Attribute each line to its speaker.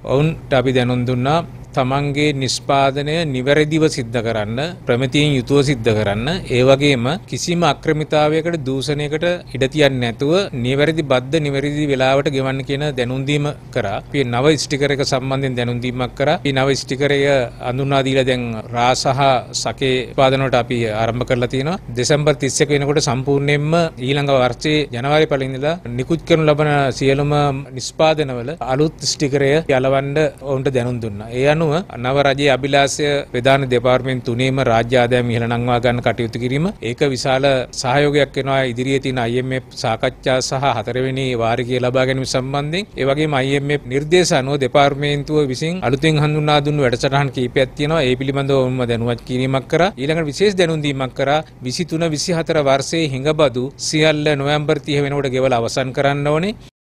Speaker 1: ඔවුන්ට අපි දැනුම් දුන්නා තමන්ගේ නිෂ්පාදනය නිවැරදිව සිද්ධ කරන්න, ප්‍රමිතියෙන් යුතුව සිද්ධ කරන්න, ඒ වගේම කිසිම අක්‍රමිතාවයකට දූෂණයකට ඉඩ තියන්නේ නැතුව නිවැරදි බද්ධ නිවැරදි වෙලාවට ගෙවන්න කියන දැනුම් දීම කරා. අපි නව ස්ටිකර් එක සම්බන්ධයෙන් දැනුම් දීමක් කරා. මේ නව ස්ටිකර් එක අඳුන්වා දීලා දැන් රා සහ සකේ උත්පාදන වලට අපි ආරම්භ කරලා තියෙනවා. දෙසැම්බර් 31 වෙනකොට සම්පූර්ණයෙන්ම ඊළඟ වර්ෂයේ ජනවාරි පළවෙනි ඉඳලා නිකුත් කරනු ලබන සියලුම නිෂ්පාදනවල අලුත් ස්ටිකරය යලවන්න ඔවුන්ට දැනුම් දුන්නා. ඒ අනුව නව රජයේ අභිලාෂය ප්‍රධාන දෙපාර්තමේන්තු තුනේම රාජ්‍ය ආදායම ඉහළ නංවා ගන්න කටයුතු කිරීම ඒක විශාල සහයෝගයක් වෙනවා ඉදිරියේ තියෙන IMF සාකච්ඡා සහ හතරවෙනි වාරිකය ලබා ගැනීම සම්බන්ධයෙන්. ඒ වගේම IMF නිර්දේශ අනුව දෙපාර්තමේන්තුව විසින් අලුතෙන් හඳුන්වා දුන්නු වැඩසටහන් කිහිපයක් තියෙනවා. ඒ පිළිබඳව ඔවුන්ව දැනුවත් කිරීමක් කරා. ඊළඟට විශේෂ දැනුම් දීමක් කරා 23 24 වර්ෂයේ හිඟබදු සියල්ල නොවැම්බර් 30 වෙනකොට ගෙවලා අවසන් කරන්න ඕනේ.